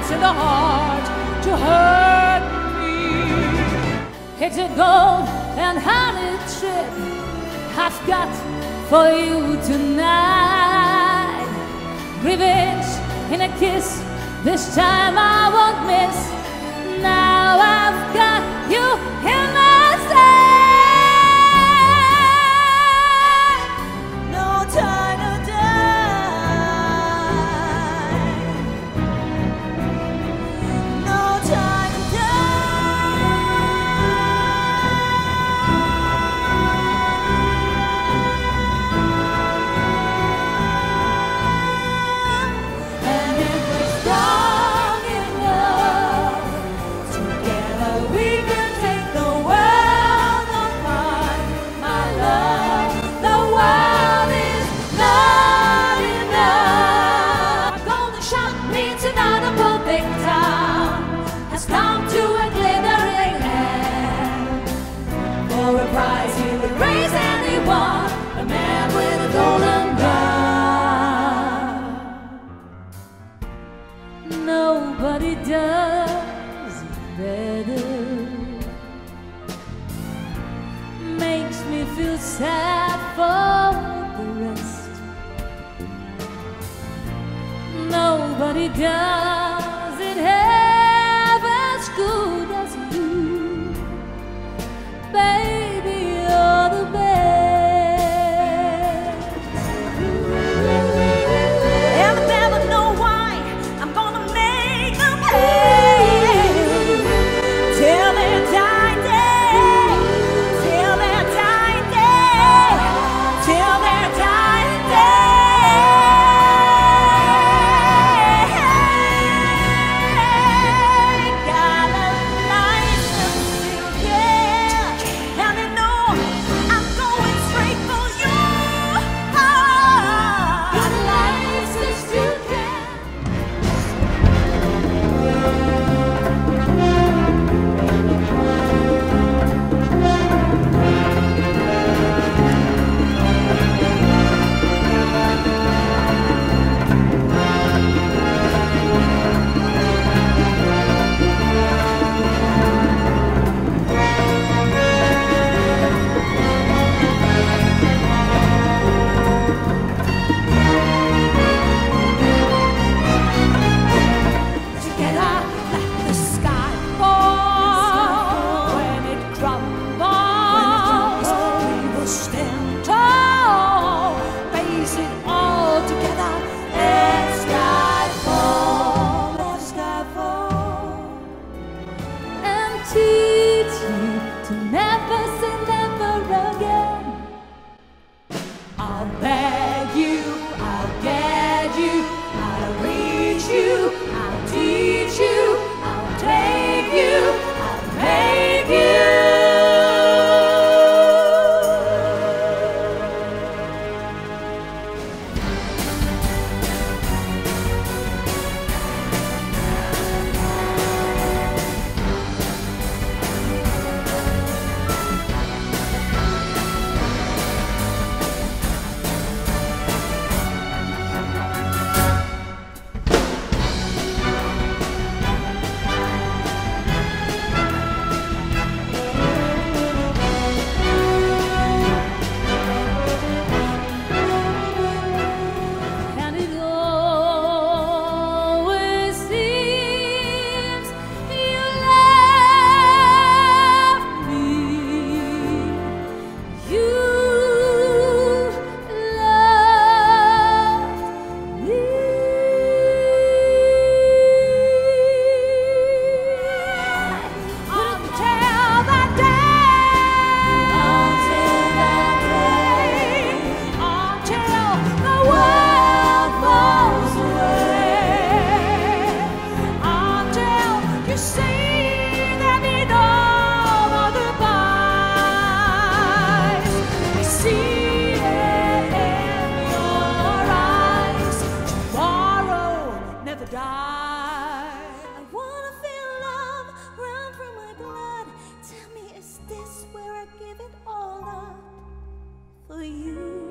has in the heart to hurt me. It's a gold and honey trip I've got for you tonight. Revenge in a kiss, this time I won't miss. Now I've got you in my sight. No time to die. No time to nobody does it better. Makes me feel sad for the rest. Nobody does it half as good as you. Baby, you're the best. I'll never know why I'm gonna make them pay till their dying day, till their dying day, till their dying day. Got a license to get, and they know I'm going straight for you. Got a license to get. Together, let the sky fall. When it crumbles, we will stand tall. Face it all together. Let sky fall, let sky fall, and teach you to never say never again. I'll beg you, I'll get you, I'll reach you, I'll teach you, I'll take you, I'll make you. And it always seems you left me. You left me. Until that day, until the world falls away, until you see there be no other goodbyes. I see it in your eyes. Tomorrow never dies. I wanna feel love run through my blood. Tell me, is this where I give it all up for you?